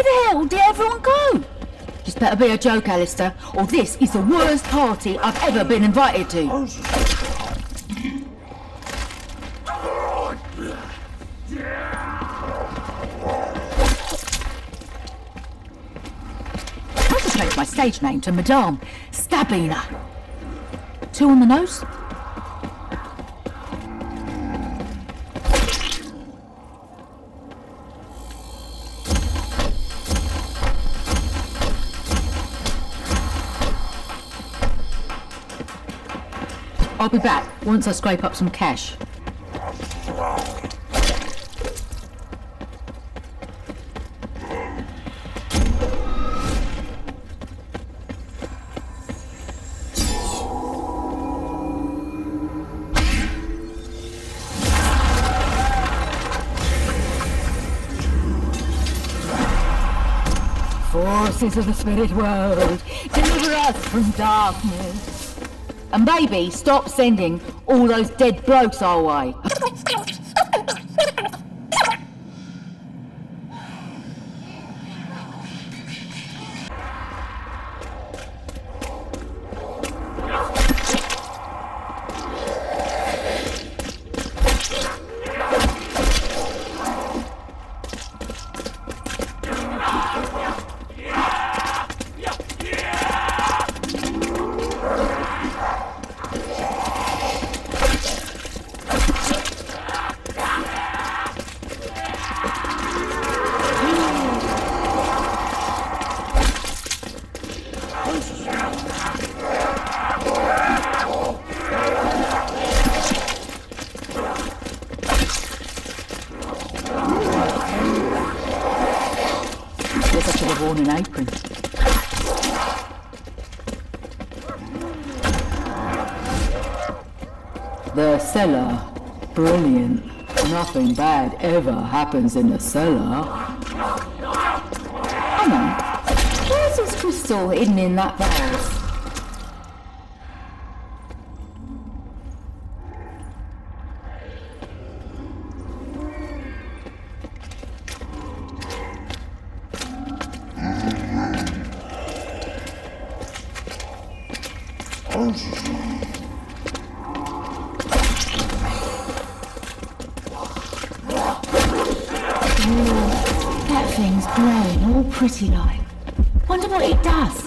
Where the hell did everyone go? This better be a joke, Alistair, or this is the worst party I've ever been invited to. I just changed my stage name to Madame Stabina. 2 on the nose? I'll be back once I scrape up some cash. Forces of the spirit world, deliver us from darkness. And baby, stop sending all those dead blokes our way. An apron. The cellar. Brilliant. Nothing bad ever happens in the cellar. Hang on. Where's this crystal hidden in that vase? That thing's glowing all pretty like. Wonder what it does.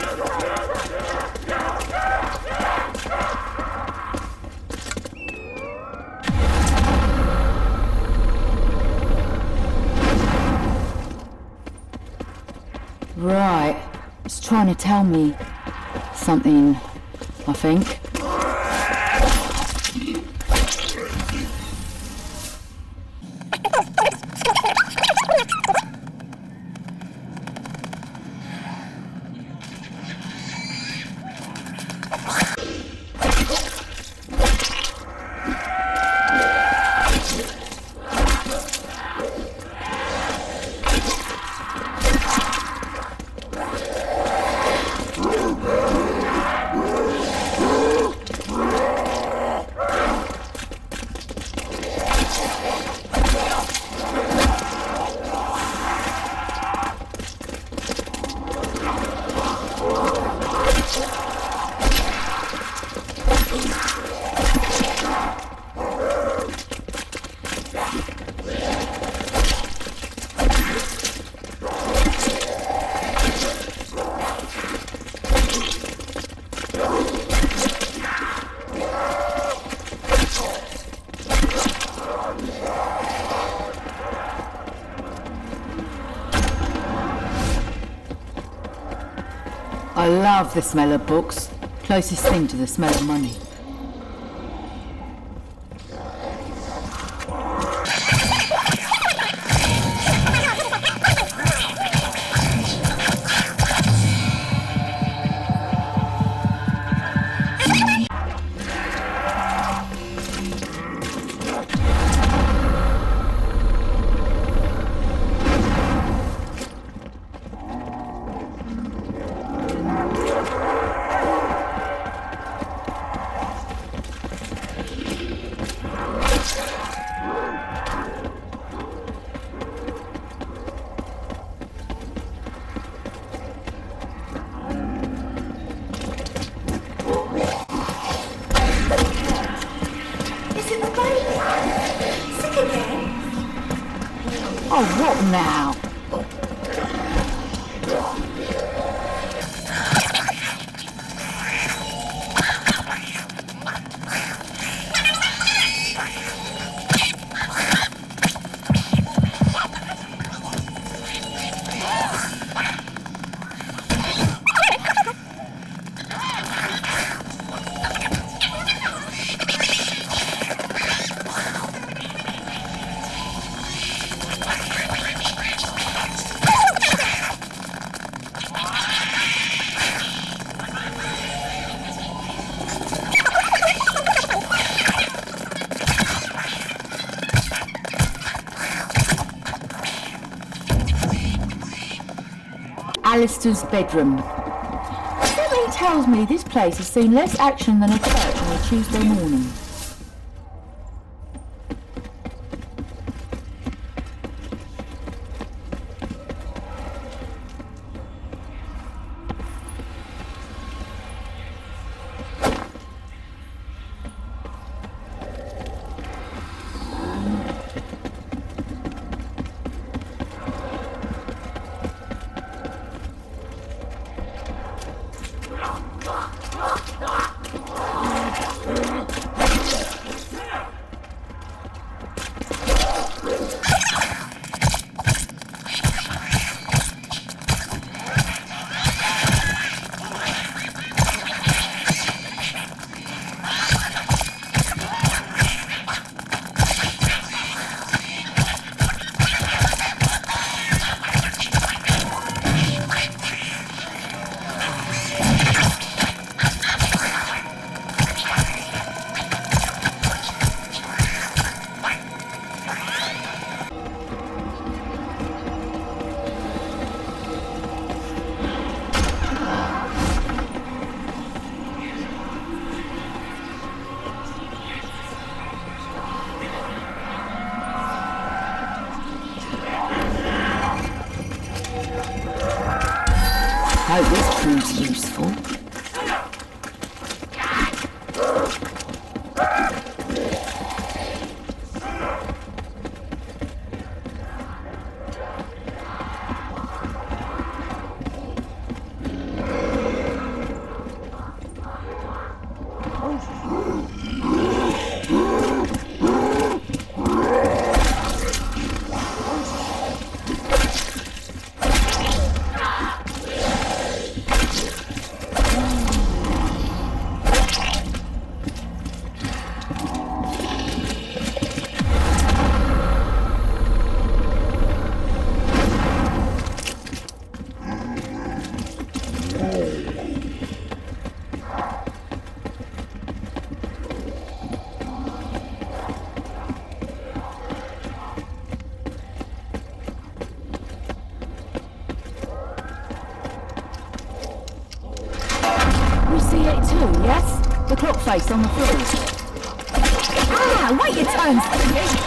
Right, it's trying to tell me something, I think. I love the smell of books. Closest thing to the smell of money. Oh, what now? Alistair's bedroom. Something tells me this place has seen less action than a church on a Tuesday morning. Hope this proves useful. Yes? The clock face on the floor. Ah! Wait your turn, Stevie!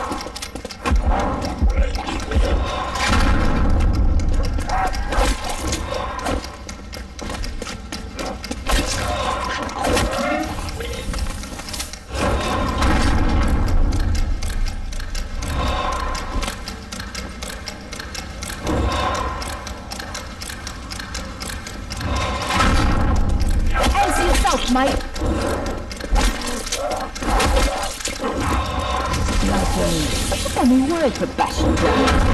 Mate. Lovely. Such a funny word for bashing down.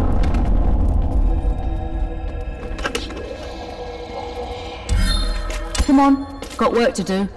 Come on, got work to do.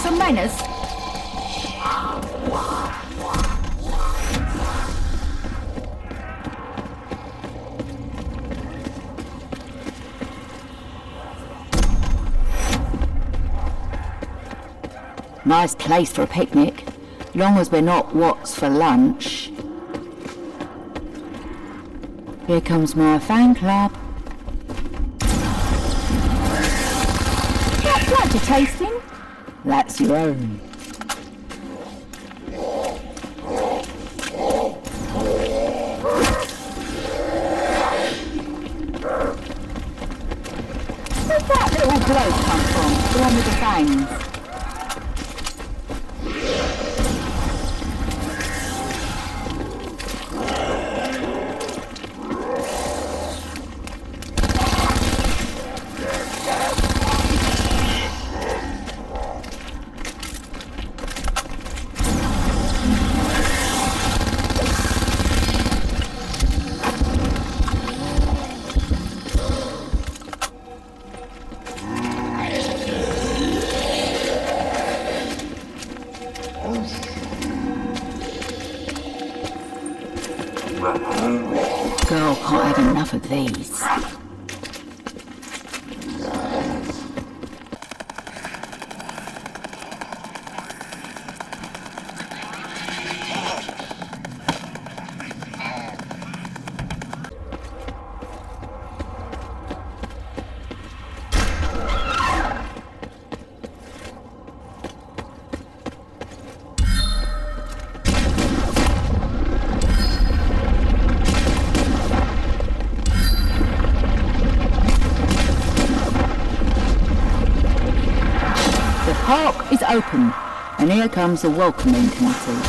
some manners? Nice place for a picnic, long as we're not what's for lunch. Here comes my fan club. That blood you're tasting? That's your own. Where's that little bloke come from? The one with the fangs? Girl can't have enough of these. The park is open, and here comes the welcoming committee.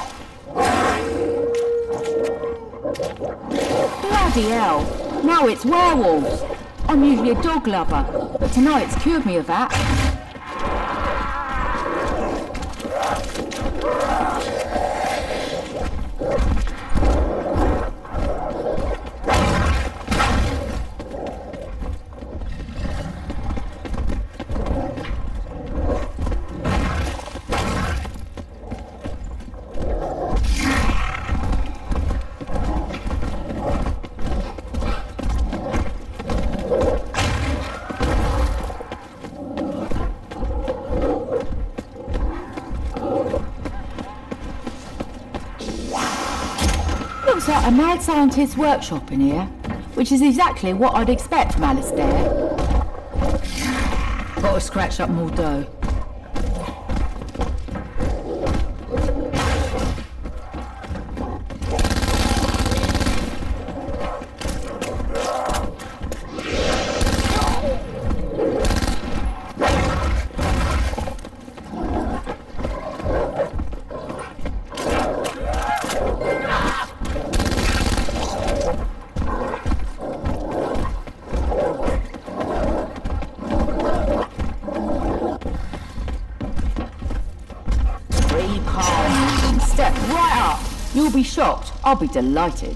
Bloody hell, now it's werewolves. I'm usually a dog lover, but tonight's cured me of that. Looks like a mad scientist's workshop in here, which is exactly what I'd expect from Alistair. Gotta scratch up more dough. Step right up. You'll be shocked. I'll be delighted.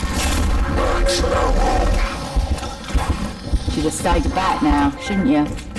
Should have stayed back now, shouldn't you?